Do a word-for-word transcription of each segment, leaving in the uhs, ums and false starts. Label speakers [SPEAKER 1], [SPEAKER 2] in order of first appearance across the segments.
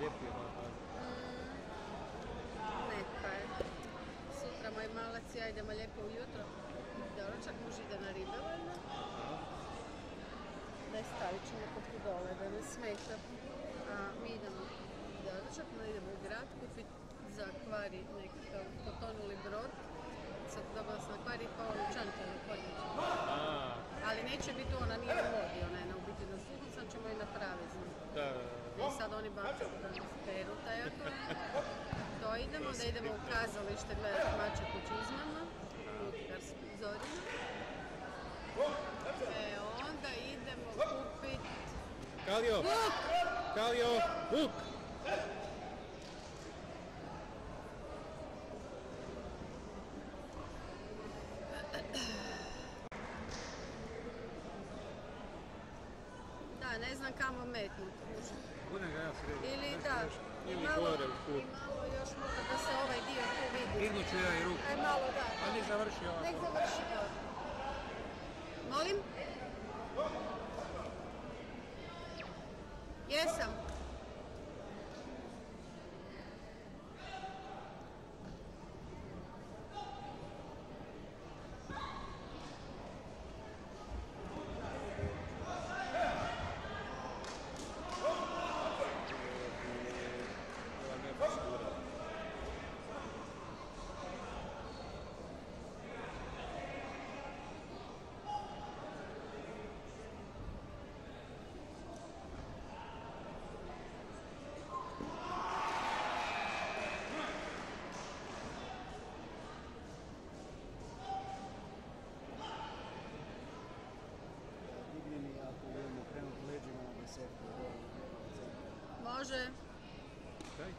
[SPEAKER 1] lijepi je malo.
[SPEAKER 2] Neka je. Sutra moj malac i ja idemo lijepo ujutro. Doručak muž ide na ribe, valjda. Daj stavit ćemo kod dole da ne smeta. A mi idemo doručak, mi idemo u grad kupit za Kvari nekakav potonuli brod. Sad dobila sam na Kvari pa ono čantele podniče. Ali neće biti ona, nije u vodi, ona je na ubiti na suhu, sad ćemo je napraviti.
[SPEAKER 1] Da.
[SPEAKER 2] I sad oni baču da nas peru taj ako je. To idemo, da idemo u kazalište gledati Mačak u čizmama, Lutkarsku Zorinu. E onda idemo kupit...
[SPEAKER 1] Kalio!
[SPEAKER 2] Vuk!
[SPEAKER 1] Kalio! Vuk!
[SPEAKER 2] Da, ne znam kamo metnut.
[SPEAKER 1] Budem ga ja sredio.
[SPEAKER 2] Ili da,
[SPEAKER 1] Ili
[SPEAKER 2] malo,
[SPEAKER 1] gore u kut.
[SPEAKER 2] i malo još možda da se ovaj dio tu vidi.
[SPEAKER 1] Dignut ću ja i ruku.
[SPEAKER 2] Aj malo da.
[SPEAKER 1] A nek završi ovako.
[SPEAKER 2] Nek završi to. Molim? Jesam. Može.
[SPEAKER 1] Daj.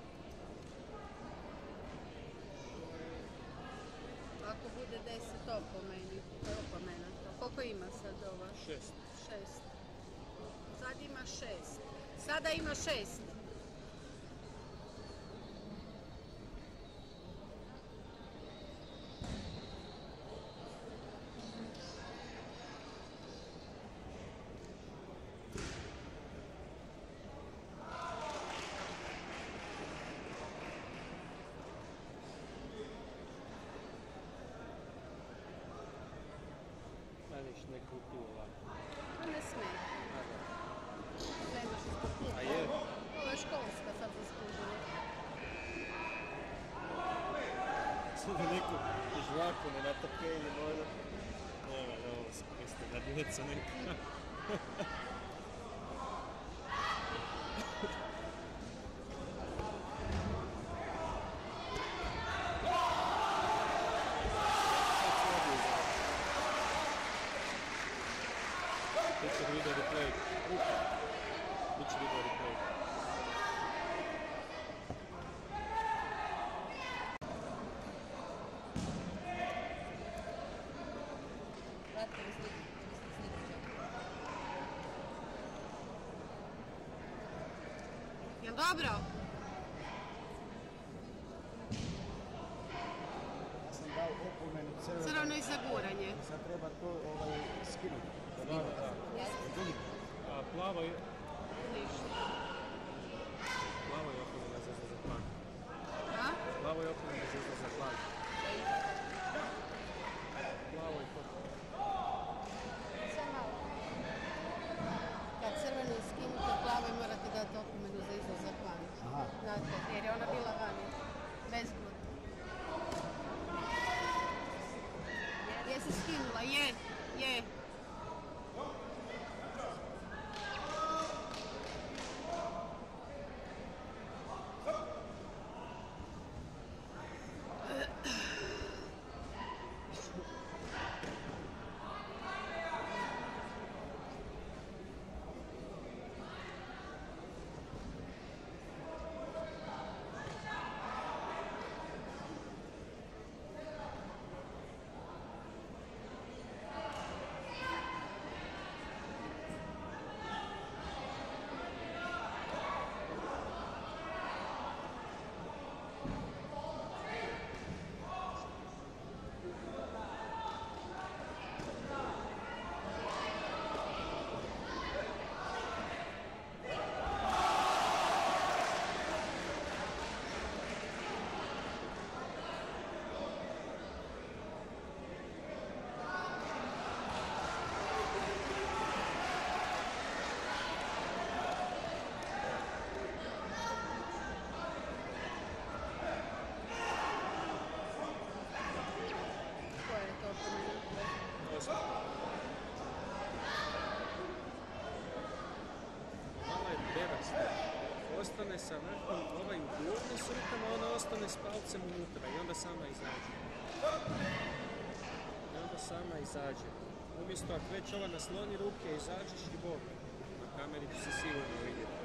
[SPEAKER 2] Ako bude deset opomeni, opomena to. Koliko ima sad ova?
[SPEAKER 1] Šest.
[SPEAKER 2] Šest. Sad ima šest. Sada ima šest.
[SPEAKER 1] Maniš neku tu ovako.
[SPEAKER 2] To ne smije. Nemaš ispod.
[SPEAKER 1] A je?
[SPEAKER 2] Ovo je školska sad zaslužila.
[SPEAKER 1] Sada neku žvaku ne natapelji možda. Nema, ovo ste na djeca neka. Biće video replay. Biće video replay.
[SPEAKER 2] Vratite mi sliku, sliku čekaj. Jel dobro?
[SPEAKER 3] Ja sam dao opomenu crveno.
[SPEAKER 2] Crveno i zaguranje.
[SPEAKER 3] Sad treba to ovaj, skinuti.
[SPEAKER 1] Da, da, da. A plavo je...
[SPEAKER 2] Ništa.
[SPEAKER 1] Plavo je opomena za za plan.
[SPEAKER 2] A?
[SPEAKER 1] Plavo je opomena za za plan. Plavo je to.
[SPEAKER 2] Samo malo. Kad crveno skinute plavo morate dati opomenu za izlazak van.
[SPEAKER 3] Aha.
[SPEAKER 2] Znate, jer je ona bila vani. Bezgled. Jesi skinula? Je, je.
[SPEAKER 4] sa vrhom, ovaj ugurne s rukama, ona ostane s palcem unutra i onda sama izađe. I onda sama izađe. Umjesto ako već ova nasloni ruke, izađeš i bok. Na kameri će se sigurno vidjeti.